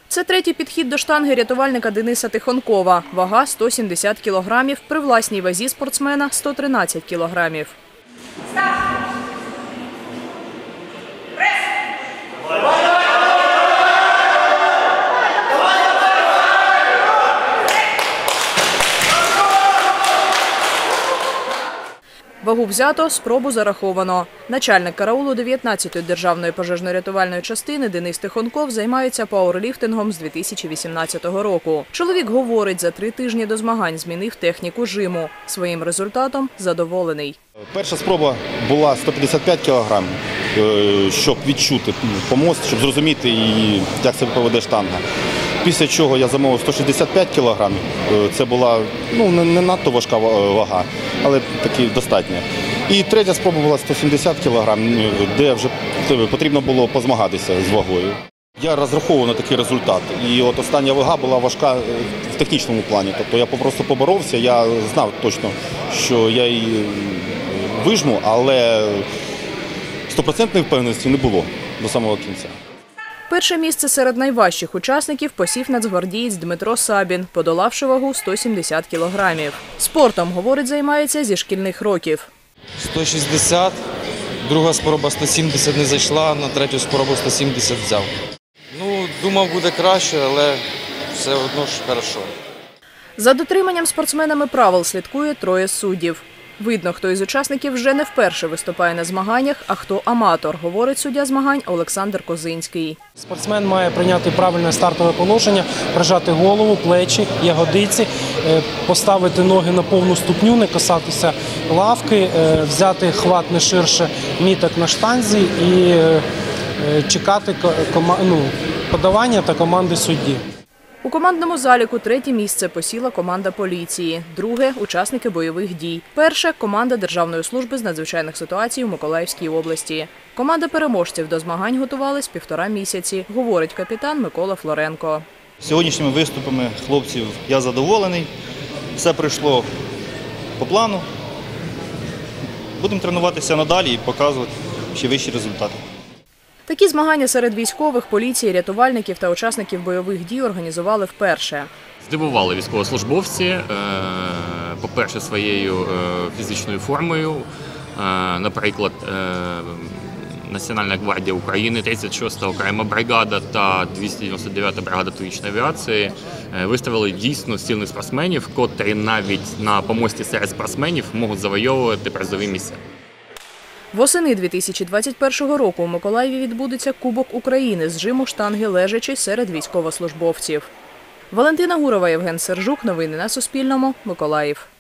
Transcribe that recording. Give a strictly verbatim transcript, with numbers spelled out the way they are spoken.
Це третій підхід до штанги рятувальника Дениса Тихонкова. Вага – сто сімдесят кілограмів, при власній вазі спортсмена – сто тринадцять кілограмів. Вагу взято, спробу зараховано. Начальник караулу дев'ятнадцятої державної пожежно-рятувальної частини Денис Тихонков займається пауерліфтингом з дві тисячі вісімнадцятого року. Чоловік говорить, за три тижні до змагань змінив техніку жиму. Своїм результатом задоволений. Перша спроба була сто п'ятдесят п'ять кілограмів, щоб відчути помост, щоб зрозуміти, як себе поведе штанга. Після чого я замовив сто шістдесят п'ять кілограмів. Це була ну, не надто важка вага, але таки достатня. І третя спроба була сто сімдесят кілограмів, де вже потрібно було позмагатися з вагою. Я розраховував на такий результат. І от остання вага була важка в технічному плані. Тобто я просто поборовся, я знав точно, що я її вижму, але стопроцентної впевненості не було до самого кінця. Перше місце серед найважчих учасників посів нацгвардієць Дмитро Сабін, подолавши вагу сто сімдесят кілограмів. Спортом, говорить, займається зі шкільних років. сто шістдесят, друга спроба сто сімдесят не зайшла, на третю спробу сто сімдесят взяв. Ну, думав, буде краще, але все одно ж хорошо. За дотриманням спортсменами правил слідкує троє суддів. Видно, хто із учасників вже не вперше виступає на змаганнях, а хто аматор, говорить суддя змагань Олександр Козинський. Спортсмен має прийняти правильне стартове положення, прижати голову, плечі, ягодиці, поставити ноги на повну ступню, не касатися лавки, взяти хват не ширше міток на штанзі і чекати подавання та команди судді. У командному заліку третє місце посіла команда поліції, друге – учасники бойових дій, перше – команда Державної служби з надзвичайних ситуацій у Миколаївській області. Команда переможців до змагань готувалась півтора місяці, говорить капітан Микола Флоренко. Сьогоднішніми виступами хлопців я задоволений, все пройшло по плану. Будемо тренуватися надалі і показувати ще вищі результати. Такі змагання серед військових, поліції, рятувальників та учасників бойових дій організували вперше. Здивували військовослужбовці, по-перше, своєю фізичною формою. Наприклад, Національна гвардія України, тридцять шоста окрема бригада та двісті дев'яносто дев'ята бригада тактичної авіації виставили дійсно сильних спортсменів, котрі навіть на помості серед спортсменів можуть завойовувати призові місця. Восени дві тисячі двадцять першого року у Миколаєві відбудеться Кубок України з жиму штанги лежачі серед військовослужбовців. Валентина Гурова, Євген Сержук. Новини на Суспільному. Миколаїв.